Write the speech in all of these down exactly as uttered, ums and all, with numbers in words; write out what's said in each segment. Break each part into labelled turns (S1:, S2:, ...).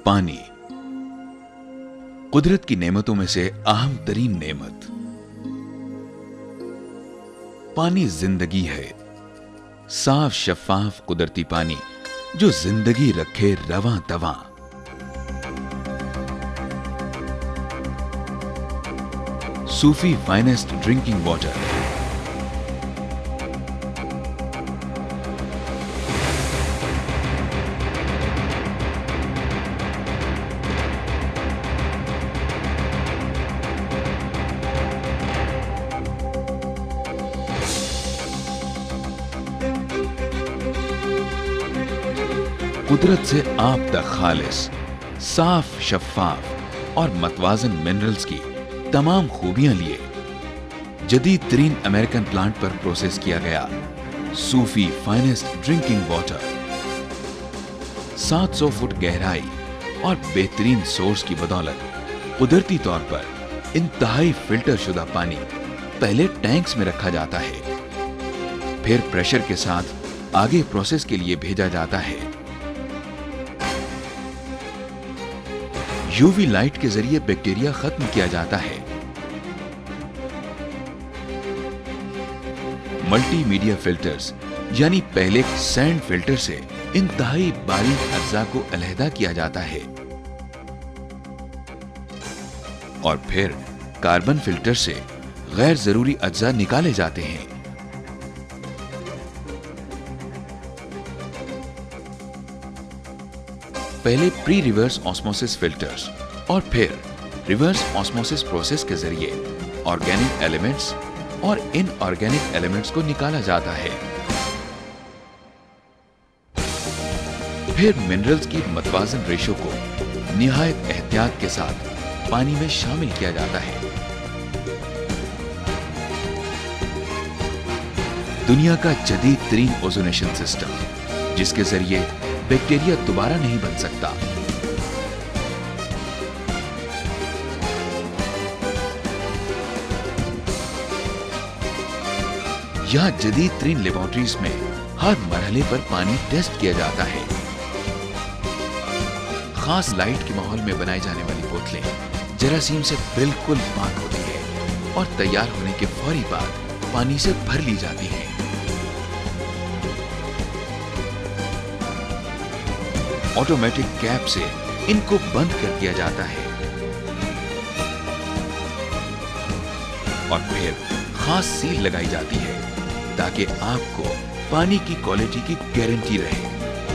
S1: पानी कुदरत की नेमतों में से अहम तरीन नेमत। पानी जिंदगी है, साफ शफाफ कुदरती पानी जो जिंदगी रखे रवां तवां। Sufi finest drinking water. कुदरत से आप तक खालिस, साफ शफाफ और मतवाजन मिनरल्स की तमाम खूबियां लिए जदीद तरीन अमेरिकन प्लांट पर प्रोसेस किया गया सूफी फाइनेस्ट ड्रिंकिंग वाटर। सात सौ फुट गहराई और बेहतरीन सोर्स की बदौलत कुदरती तौर पर इंतहाई फिल्टर शुदा पानी पहले टैंक्स में रखा जाता है, फिर प्रेशर के साथ आगे प्रोसेस के लिए भेजा जाता है। यूवी लाइट के जरिए बैक्टीरिया खत्म किया जाता है। मल्टीमीडिया फिल्टर्स यानी पहले सैंड फिल्टर से इंतहाई बारीक अज्जा को अलहदा किया जाता है और फिर कार्बन फिल्टर से गैर जरूरी अज्जा निकाले जाते हैं। पहले प्री रिवर्स ऑस्मोसिस फिल्टर्स और फिर रिवर्स ऑस्मोसिस प्रोसेस के जरिए ऑर्गेनिक एलिमेंट्स और इनऑर्गेनिक एलिमेंट्स को निकाला जाता है। फिर मिनरल्स की मतवाजन रेशो को निहायत एहतियात के साथ पानी में शामिल किया जाता है। दुनिया का जदीद तरीन ओजोनेशन सिस्टम जिसके जरिए बैक्टीरिया दोबारा नहीं बन सकता। यहां जदीद तरीन लेबोरेटरीज में हर मरहले पर पानी टेस्ट किया जाता है। खास लाइट के माहौल में बनाई जाने वाली बोतलें जरासीम से बिल्कुल पाक होती है और तैयार होने के फौरी बाद पानी से भर ली जाती है। ऑटोमेटिक कैप से इनको बंद कर दिया जाता है और फिर खास सील लगाई जाती है ताकि आपको पानी की क्वालिटी की गारंटी रहे।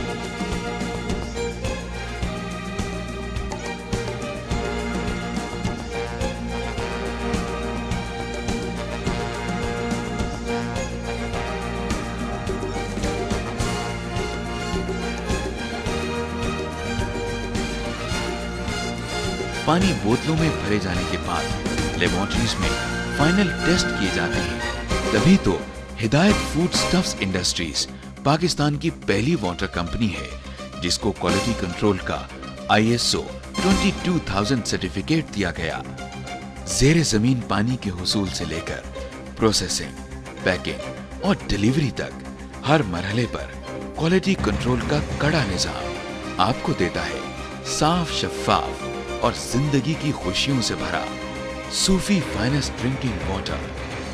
S1: पानी बोतलों में भरे जाने के बाद लेबोरेटरीज में फाइनल टेस्ट किए जाते हैं। तभी तो हिदायत फूड स्टफ्स इंडस्ट्रीज पाकिस्तान की पहली वाटर कंपनी है जिसको क्वालिटी कंट्रोल का आई एस ओ बाईस हज़ार सर्टिफिकेट दिया गया। ज़ेरे जमीन पानी के हुसूल से लेकर प्रोसेसिंग, पैकिंग और डिलीवरी तक हर मरहले पर क्वालिटी कंट्रोल का कड़ा निजाम आपको देता है साफ शफाफ और जिंदगी की खुशियों से भरा सूफी फाइनेस्ट ड्रिंकिंग वाटर।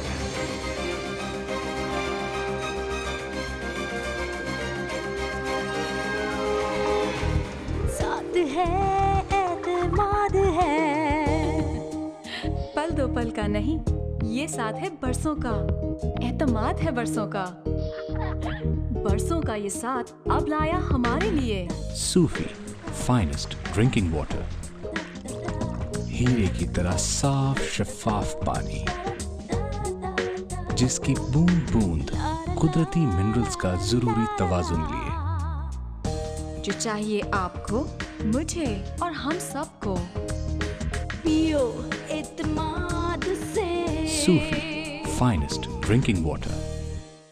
S2: साथ है एतमाद है,
S3: पल दो पल का नहीं, ये साथ है बरसों का, एतमाद है बरसों का। बरसों का ये साथ अब लाया हमारे लिए
S4: सूफी फाइनेस्ट ड्रिंकिंग वाटर। हीरे की तरह साफ शफाफ पानी जिसकी बूंद बूंद कुदरती मिनरल्स का जरूरी तवाजुन लिए,
S3: जो चाहिए आपको, मुझे और हम सबको।
S2: पियो एतमाद से
S4: सूफी फाइनेस्ट ड्रिंकिंग वाटर।